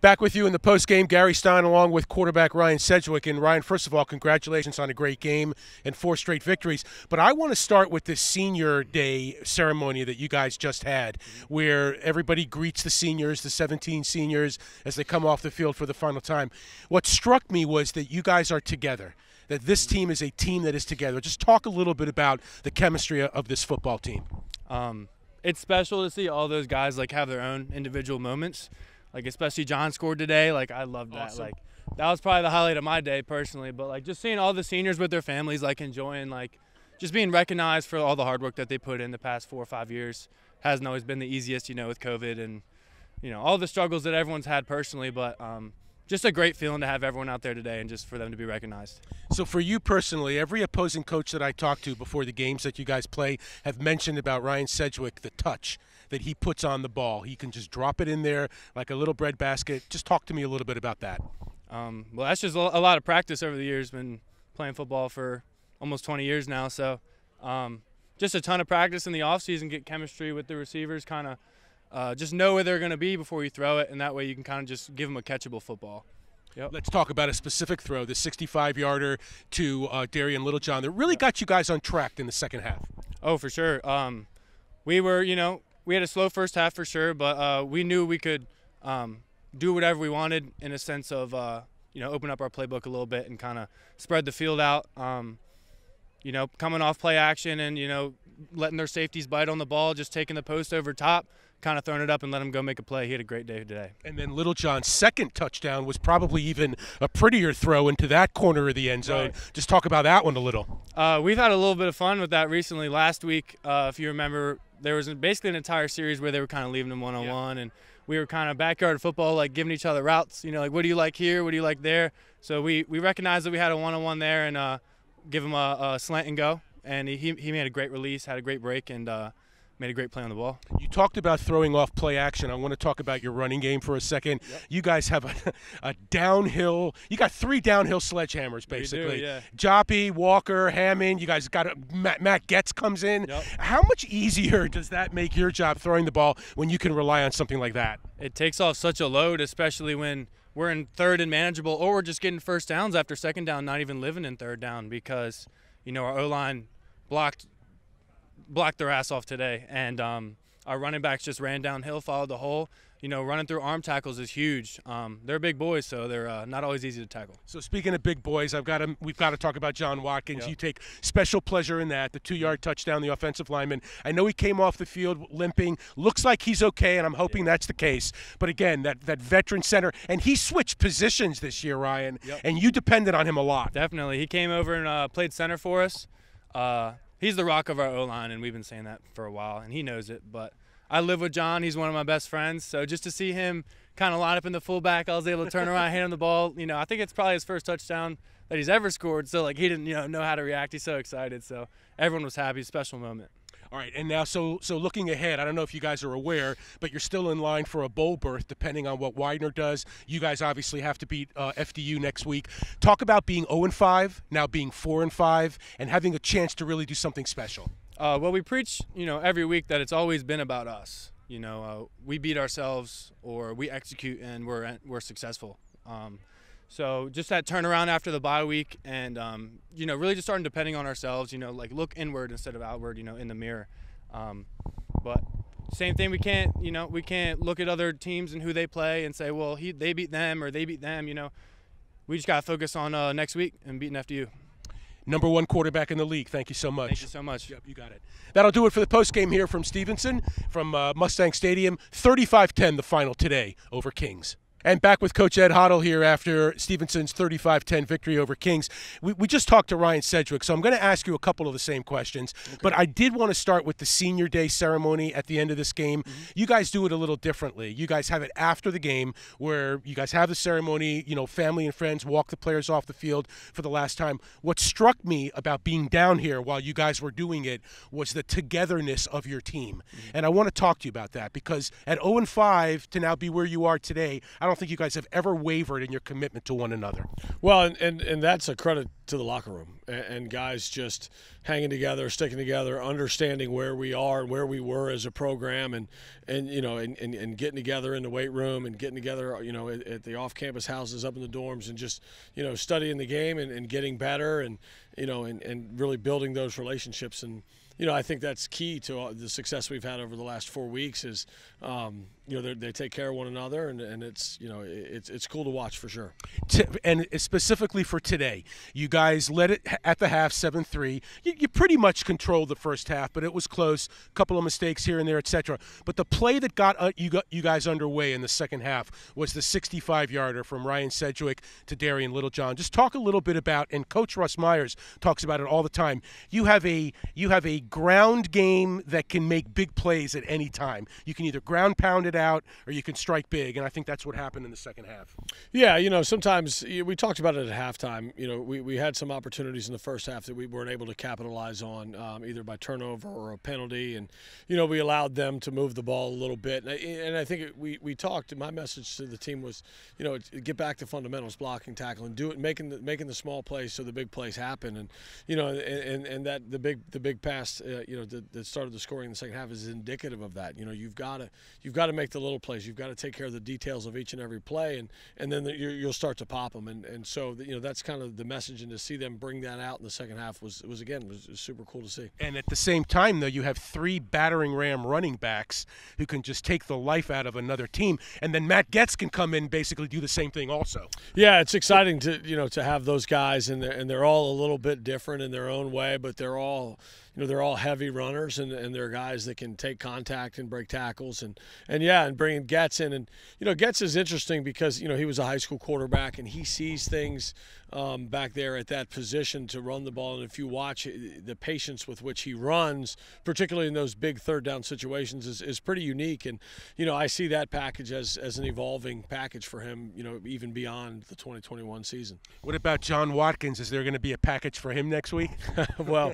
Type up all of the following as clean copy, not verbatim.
Back with you in the postgame, Gary Stein along with quarterback Ryan Sedgwick. And Ryan, first of all, congratulations on a great game and 4 straight victories. But I want to start with this senior day ceremony that you guys just had, where everybody greets the seniors, the 17 seniors, as they come off the field for the final time. What struck me was that you guys are together, that this team is a team that is together. Just talk a little bit about the chemistry of this football team. It's special to see all those guys have their own individual moments. Especially John scored today. I love that. Awesome. That was probably the highlight of my day personally. But just seeing all the seniors with their families, enjoying, just being recognized for all the hard work that they put in the past 4 or 5 years. Hasn't always been the easiest, with COVID and, all the struggles that everyone's had personally. But just a great feeling to have everyone out there today and just for them to be recognized. So for you personally, every opposing coach that I talked to before the games that you guys play have mentioned about Ryan Sedgwick, the touch that he puts on the ball. He can just drop it in there like a little bread basket. Just talk to me a little bit about that. Well, that's just a lot of practice over the years. Been playing football for almost 20 years now. So just a ton of practice in the offseason, get chemistry with the receivers, kind of just know where they're going to be before you throw it, and that way you can kind of just give them a catchable football. Yep. Let's talk about a specific throw, the 65-yarder to Darian Littlejohn that really got you guys on track in the second half. Oh, for sure. We had a slow first half for sure, but we knew we could do whatever we wanted in a sense of, open up our playbook a little bit and kind of spread the field out, coming off play action and, letting their safeties bite on the ball, just taking the post over top, kind of throwing it up and let him go make a play. He had a great day today. And then Littlejohn's second touchdown was probably even a prettier throw into that corner of the end zone. Right. Just talk about that one a little. We've had a little bit of fun with that recently. Last week, if you remember, there was basically an entire series where they were kind of leaving them one-on-one, and we were kind of backyard football, giving each other routes, what do you like here, what do you like there? So we recognized that we had a one-on-one there and give him a slant and go, and he made a great release, had a great break, and made a great play on the ball. You talked about throwing off play action. I want to talk about your running game for a second. Yep. You guys have a downhill. You got 3 downhill sledgehammers, basically. We do, yeah. Joppy, Walker, Hammond. You guys got Matt Getz comes in. Yep. How much easier does that make your job throwing the ball when you can rely on something like that? It takes off such a load, especially when we're in third and manageable, or we're just getting first downs after second down, not even living in third down because, our O-line blocked their ass off today, and our running backs just ran downhill, followed the hole. Running through arm tackles is huge. They're big boys, so they're not always easy to tackle. So speaking of big boys, we've got to talk about John Watkins. Yep. You take special pleasure in that, the 2-yard touchdown, the offensive lineman. I know he came off the field limping. Looks like he's okay, and I'm hoping that's the case. But again, that veteran center, and he switched positions this year, Ryan, Yep. and you depended on him a lot. Definitely. He came over and played center for us. He's the rock of our O-line, and we've been saying that for a while, and he knows it. But I live with John. He's one of my best friends. So just to see him kind of line up in the fullback, I was able to turn around, hand him the ball. I think it's probably his first touchdown that he's ever scored. So, he didn't, know how to react. He's so excited. So everyone was happy. Special moment. All right, and now so looking ahead, I don't know if you guys are aware, but you're still in line for a bowl berth depending on what Widener does. You guys obviously have to beat FDU next week. Talk about being 0-5, now being 4-5, and having a chance to really do something special. Well, we preach, every week that it's always been about us. We beat ourselves or we execute and we're successful. So just that turnaround after the bye week and, really just starting depending on ourselves, look inward instead of outward, in the mirror. But same thing, we can't look at other teams and who they play and say, well, they beat them or they beat them, We just got to focus on next week and beating FDU. Number 1 quarterback in the league. Thank you so much. Thank you so much. Yep, you got it. That'll do it for the postgame here from Stevenson, from Mustang Stadium. 35-10 the final today over Kings. And back with Coach Ed Hottle here after Stevenson's 35-10 victory over Kings. We just talked to Ryan Sedgwick, so I'm going to ask you a couple of the same questions. Okay. But I did want to start with the senior day ceremony at the end of this game. Mm-hmm. You guys do it a little differently. You guys have it after the game where you guys have the ceremony, family and friends walk the players off the field for the last time. What struck me about being down here while you guys were doing it was the togetherness of your team. Mm-hmm. And I want to talk to you about that because at 0-5 to now be where you are today, I don't don't think you guys have ever wavered in your commitment to one another. Well, and that's a credit to the locker room and guys just hanging together, sticking together, understanding where we are and where we were as a program, and getting together in the weight room and getting together, at the off-campus houses up in the dorms, and just, studying the game and getting better, and really building those relationships. And I think that's key to the success we've had over the last 4 weeks is, they take care of one another, and it's cool to watch for sure. And specifically for today, you guys led it at the half 7-3. You pretty much controlled the first half, but it was close. A couple of mistakes here and there, etc. But the play that got you guys underway in the second half was the 65-yarder from Ryan Sedgwick to Darian Littlejohn. Just talk a little bit about, and Coach Russ Myers talks about it all the time. You have a ground game that can make big plays at any time. You can either ground pound it out or you can strike big, and I think that's what happened in the second half. Yeah, sometimes we talked about it at halftime. We had some opportunities in the first half that we weren't able to capitalize on, either by turnover or a penalty, and we allowed them to move the ball a little bit. And I think we talked. My message to the team was, get back to fundamentals, blocking, tackling, do it, making the small plays so the big plays happen, and and that the big pass, that started the scoring in the second half is indicative of that. You've got to make the little plays. You've got to take care of the details of each and every play, and then you'll start to pop them. And so that's kind of the message, and to see them bring that out in the second half was super cool to see. And at the same time, though, you have 3 battering ram running backs who can just take the life out of another team, and then Matt Getz can come in and basically do the same thing also. Yeah, it's exciting to have those guys, and they're all a little bit different in their own way, but they're all heavy runners, and they're guys that can take contact and break tackles, and bringing Getz in. And Getz is interesting because he was a high school quarterback, and he sees things back there at that position to run the ball. And if you watch the patience with which he runs, particularly in those big third down situations, is pretty unique. And I see that package as an evolving package for him, even beyond the 2021 season. What about John Watkins? Is there going to be a package for him next week? Well,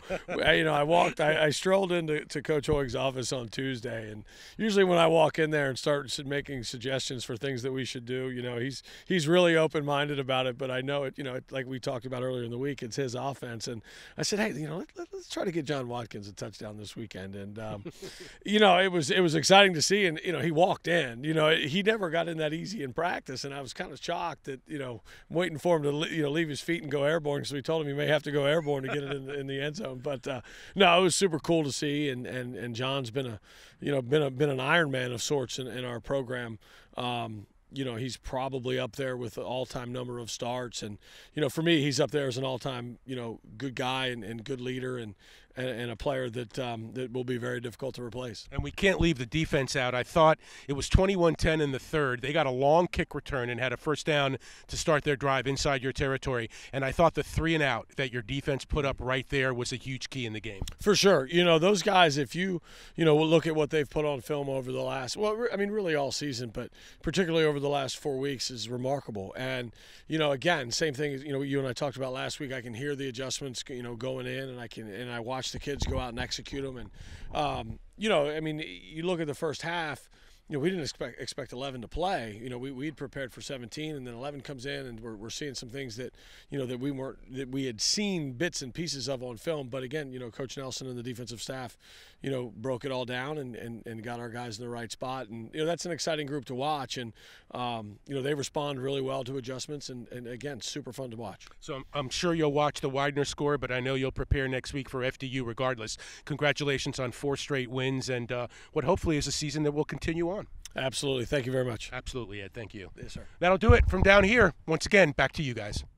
I strolled into Coach Hoig's office on Tuesday, and usually when I walk in there and start making suggestions for things that we should do, he's really open-minded about it. But I know it, like we talked about earlier in the week, it's his offense, and I said, hey, let's try to get John Watkins a touchdown this weekend. And it was exciting to see, and he walked in. He never got in that easy in practice, and I was kind of shocked that waiting for him to leave his feet and go airborne, because we told him he may have to go airborne to get it in the end zone. But no, it was super cool to see, and John's been an Iron Man of sorts in our program. He's probably up there with the all-time number of starts, and for me, he's up there as an all-time good guy and good leader, and a player that will be very difficult to replace. And we can't leave the defense out. I thought it was 21-10 in the third. They got a long kick return and had a first down to start their drive inside your territory. And I thought the 3-and-out that your defense put up right there was a huge key in the game. For sure. Those guys, if you look at what they've put on film over the last, really all season, but particularly over the last 4 weeks, is remarkable. And, again, same thing as, you and I talked about last week. I can hear the adjustments, going in, and I watch the kids go out and execute them. And, you look at the first half, we didn't expect 11 to play. We'd prepared for 17, and then 11 comes in, and we're seeing some things that that we had seen bits and pieces of on film. But again, Coach Nelson and the defensive staff, broke it all down and got our guys in the right spot. And that's an exciting group to watch. And they respond really well to adjustments, and again, super fun to watch. So I'm sure you'll watch the Widener score, but I know you'll prepare next week for FDU regardless. Congratulations on 4 straight wins, and what hopefully is a season that will continue on. Absolutely. Thank you very much. Absolutely, Ed. Thank you. Yes, sir. That'll do it from down here. Once again, back to you guys.